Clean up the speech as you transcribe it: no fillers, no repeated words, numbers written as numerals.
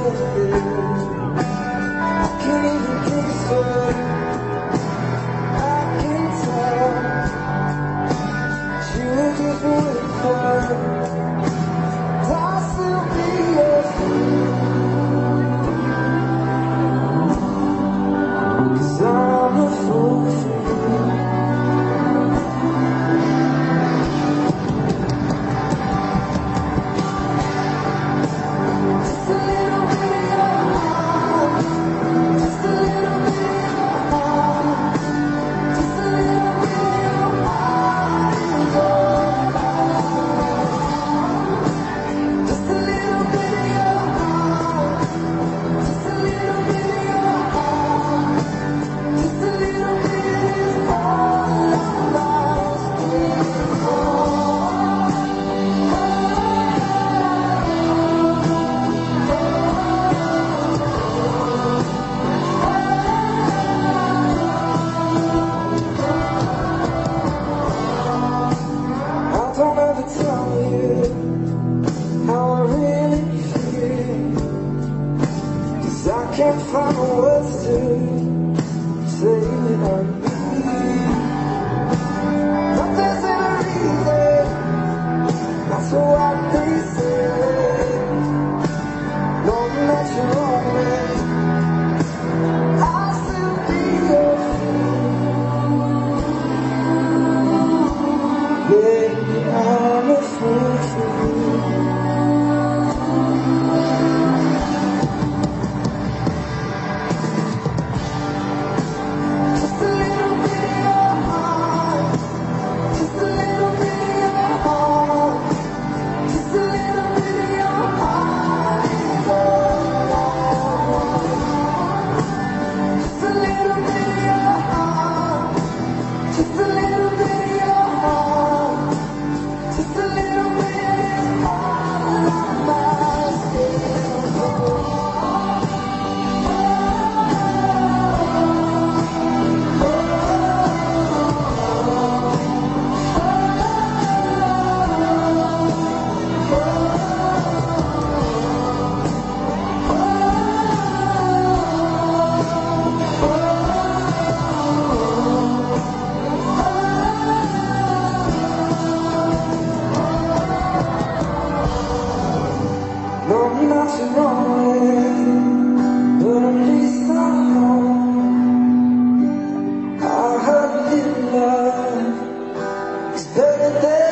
Can't find words to say that I need. But there's a reason, that's what they say. Knowing that you're on me, I'll still be your fool. Baby, I'm a fool for you. No, I'm not your own, but at least I know I heard you love is better than